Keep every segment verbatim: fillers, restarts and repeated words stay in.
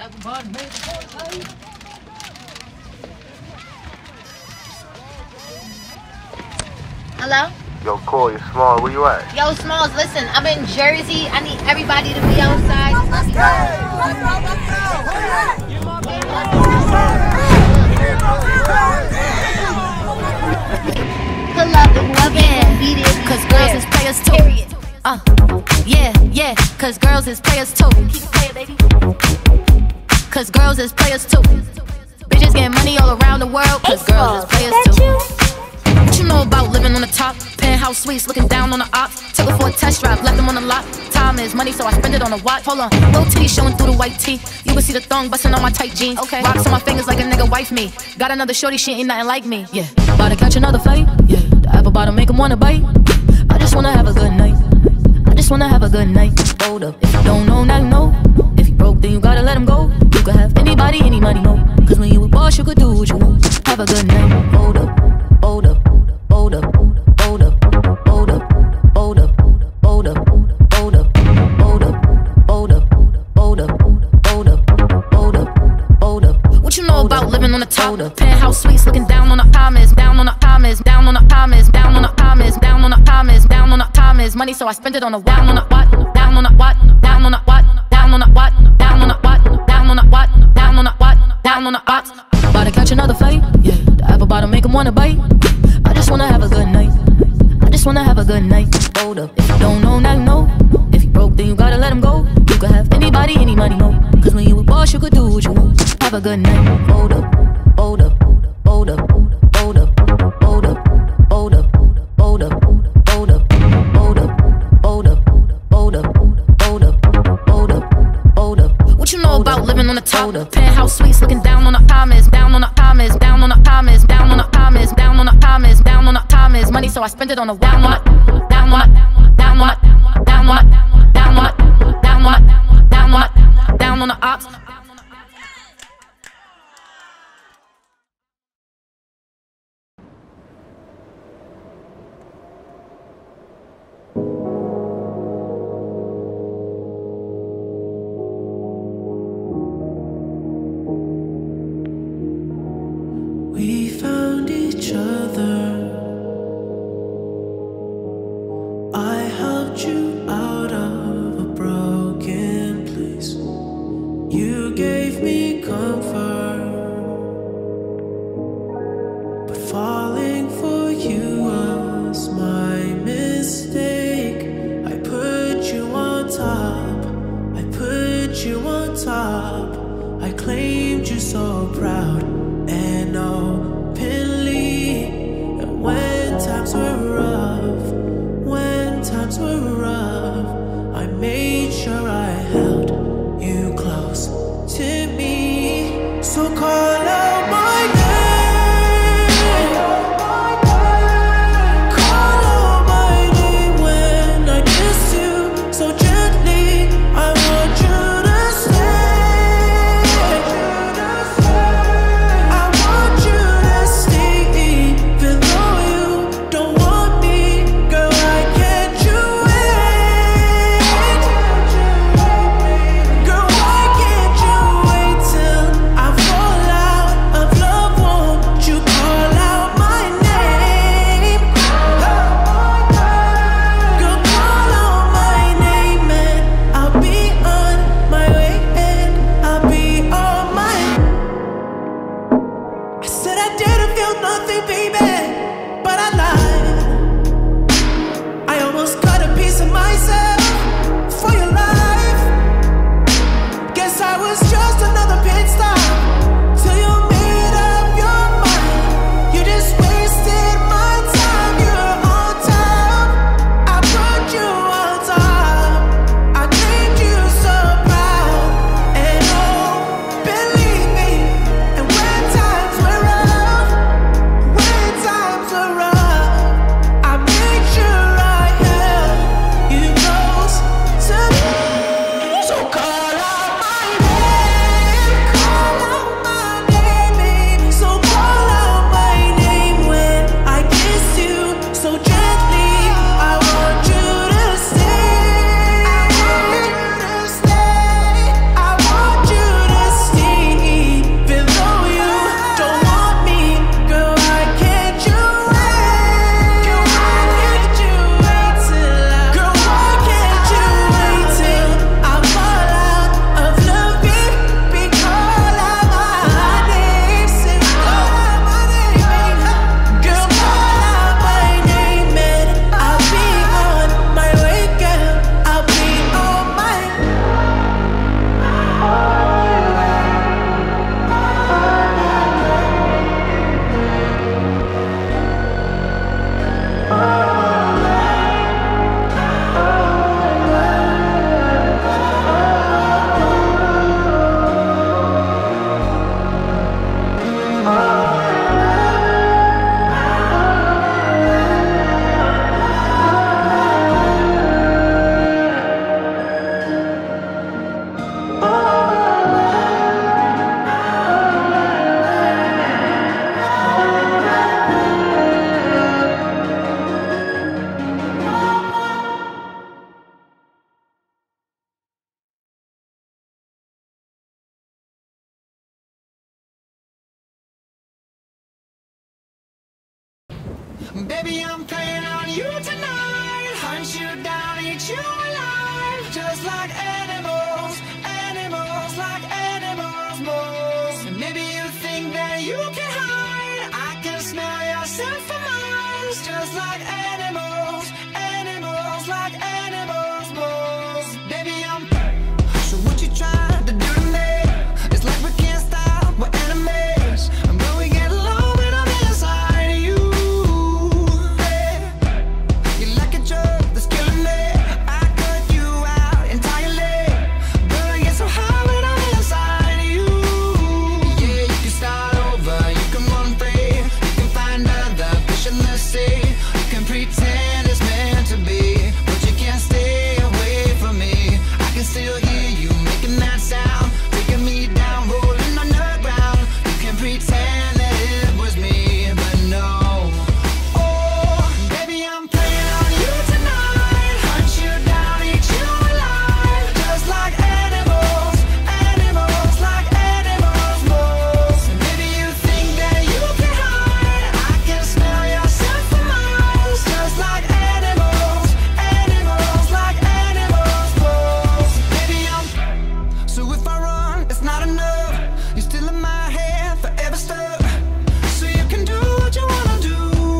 Hello? Yo, Coi, you Small, where you at? Yo, Smalls, listen, I'm in Jersey. I need everybody to be outside. Let's go! Let's go! Pull up and whoever yeah. beat it. Cause girls is players too. Uh, yeah, yeah, cause girls is players too. Keep it playing, baby. Cause girls is players too. Bitches getting money all around the world. Cause girls is players too. What you know about living on the top? Penthouse suites, looking down on the opps. Took her for a test drive, left them on the lot. Time is money, so I spend it on a watch. Hold on, little titties showing through the white tee. You can see the thong bustin on my tight jeans. Okay. Rocks on my fingers like a nigga wife me. Got another shorty, she ain't nothing like me. Yeah, about to catch another fight. Yeah, the apple bottom make him wanna bite. I just wanna have a good night. I just wanna have a good night. Hold up, if you don't know, now you know. If you broke, then you gotta let him go. You could have anybody, any money, no. Cause when you a boss, you could do what you want. Have a good night. Hold up, hold up. Hold up, hold up, hold up, hold up, hold up, hold up, hold up, hold up, hold up, hold up, hold up, hold up. What you know about living on the top? Penthouse suites, looking down on the commas, down on the commas, down on the commas, down on the commas, down on the commas, down on the commas. Money, so I spend it on the down on the what, down on the what, down on the what, down on the what, down on the what, down on the what, down on the what, down on the ops. About to catch another fight, yeah. The apple bottom make him wanna bite. I just wanna have a good night. I just wanna have a good night. Hold up, if you don't know, now you know. If you broke, then you gotta let him go. You could have anybody, any money, no. Cause when you a boss, you could do what you want. Have a good night. Hold up, hold up, hold up, hold up, hold up, hold up, hold up, hold up, hold up, hold up, hold up, hold up, hold up, hold up. What you know about living on the top? Penthouse suites, looking down on the commas, down on the commas, down on the commas, down on the commas, down on the commas, down on the commas. Money, so I spend it on the down on it, down on it, down on it, down on it, down on it, down on it, down on it, down on the ops. We found each other. I helped you out of a broken place. You gave me comfort, but falling for you was my mistake. I put you on top, I put you on top. I claimed you so proud and openly. And when times were rough, when times were rough, I made sure I held you close to me. So call out my name, call out my name when I kiss you so gently. I want you to stay, I want you Baby, I'm playing on you tonight. Hunt you down, eat you alive. Just like animals, animals, like animals, moles. And maybe you think that you can hide. I can smell yourself for miles. Just like animals, animals, like animals, moles. Baby, I'm so what you trying to do to me? It's like we can't stop, we're enemies. And when we get low, when I'm inside of you, hey, you're like a drug that's killing me. I cut you out entirely, but I get so high when I'm inside of you. Yeah, you can start over, you can run free, you can find other fish in the sea. You can pretend it's meant to be, but you can't stay away from me. I can still hear you making that sound, taking me down, rolling on the ground. You can pretend that it was me, but no. Oh, baby, I'm playing on you tonight. Hunt you down, eat you alive. Just like animals, animals, like animals, moles. And maybe you think that you can hide. I can smell yourself for miles. Just like animals, animals, like animals, moles. Baby, I'm so if I run, it's not enough. You're still in my head, forever stuck. So you can do what you wanna do.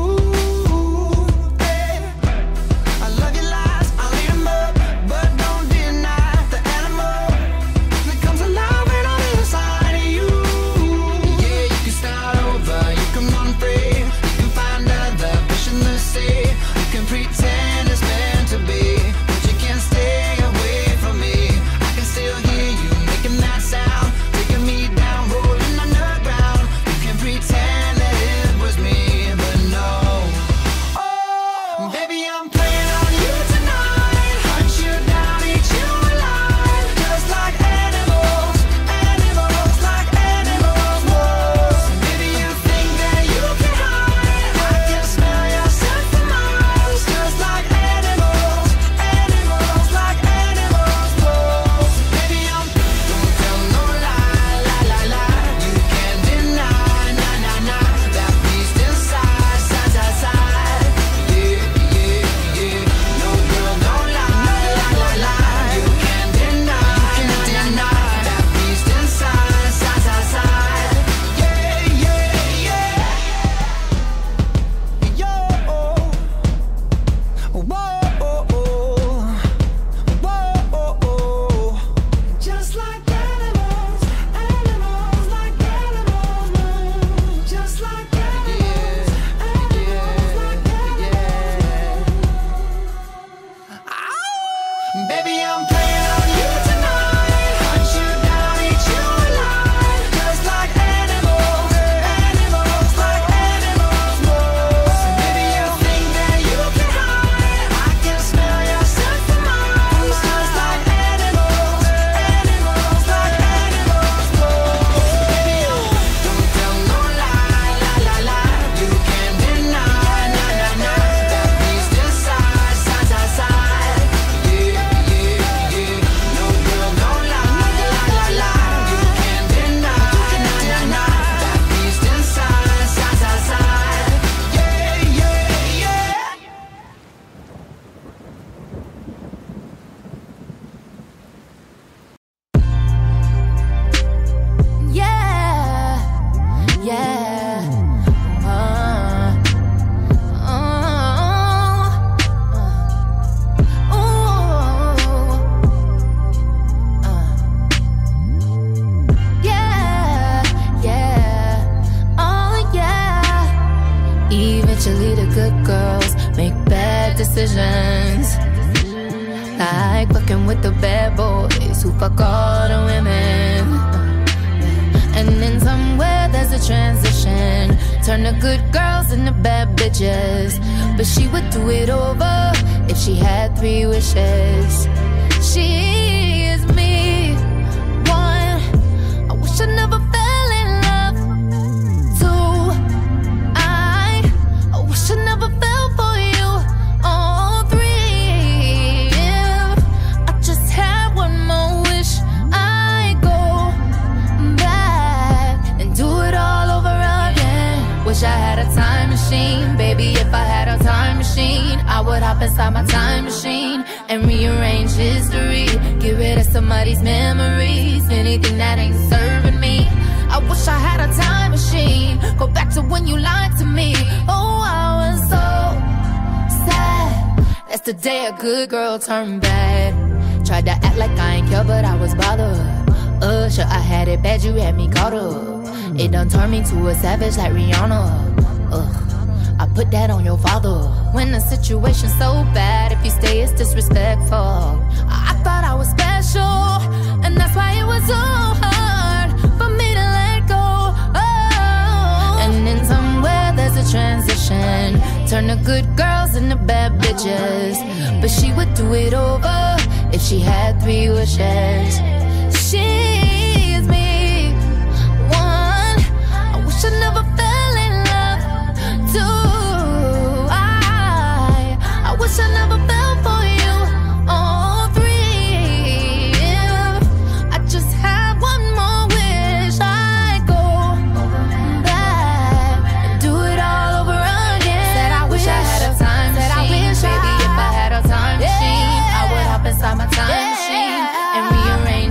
Hey, I love your lies, I'll eat 'em up, but don't deny the animal that comes alive when I'm inside of you. Yeah, you can start over, you can run free, you can find other fish in the sea. You can pretend it's meant to be, but you can't stay away from me. I can still hear you making that sound, taking me down, rolling on the ground. You can pretend that it was me, but no. Oh, baby, I'm playing on you tonight. Hunt you down, eat you alive. Just like animals, animals, like animals, moles. Maybe you think that you can hide. I can smell yourself for miles. Just like animals, animals, like animals, moles. Baby, I'm don't tell no lie, lie, lie, lie. You can't deny, nah, nah, nah. That beast inside, side, side, side. Yeah, yeah, yeah. No girl, don't lie, lie, lie, lie. You can't deny, can't deny. That beast inside, side, side, side. Yeah, yeah, yeah. Yo, whoa, whoa, whoa. Just like animals, animals, like animals, moon. Just like animals, animals, like animals. Baby, I'm playing on you tonight. Hunt you down, eat you alive. Just like animals, animals, like animals, moles. Maybe you think that you can hide. I can smell yourself for miles. Just like animals, animals, like animals, moles. Baby, don't tell no lie, lie, lie, lie. You can't deny, nah, nah, nah. That beast inside, side, side, side. Yeah, yeah, yeah. No girl, don't lie, lie, lie, lie. You can't deny, nah, nah, nah. That beast inside, side, side, side. Yeah, yeah, yeah. Yeah, yeah. Uh, uh, uh, uh. Yeah, yeah. Oh, yeah. Eventually, the good girls make bad decisions. Like fucking with the bad boys who fuck all the women. And then somewhere there's a transition, turn the good girls into bad bitches. But she would do it over if she had three wishes. She is me, one, I wish I never fell in love. Two, I, I wish I never fell for you. Oh, three, if I just had one more wish, I go back and do it all over again. Wish I had a time machine, baby, if I inside my time machine and rearrange history. Get rid of somebody's memories, anything that ain't serving me. I wish I had a time machine, go back to when you lied to me. Oh, I was so sad. That's the day a good girl turned bad. Tried to act like I ain't care, but I was bothered. Uh, sure I had it bad, you had me caught up. It done turned me to a savage like Rihanna. Ugh, I put that on your father. When the situation's so bad, if you stay, it's disrespectful. I, I thought I was special, and that's why it was so hard for me to let go. Oh, and then somewhere there's a transition, turn the good girls into bad bitches. But she would do it over if she had three wishes. She is me, one I wish I never fell in love. Two, I I wish I never fell for you. All three, if I just had one more wish, I'd go back and do it all over again. Said I wish I had a time machine. Said I wish, baby, if I had a time machine, I would hop inside my time machine and rearrange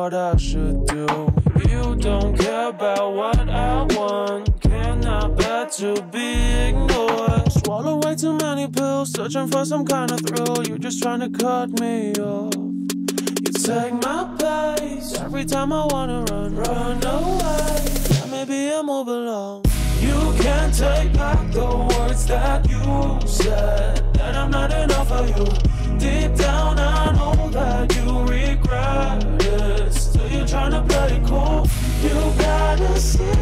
what I should do. You don't care about what I want. Cannot bear to be ignored. Swallow way too many pills, searching for some kind of thrill. You're just trying to cut me off. You take my place every time I wanna run, run away. Yeah, maybe I move along. You can't take back the words that you said, that I'm not enough for you. Deep down I know that you regret it. Still you're trying to play it cool. You gotta see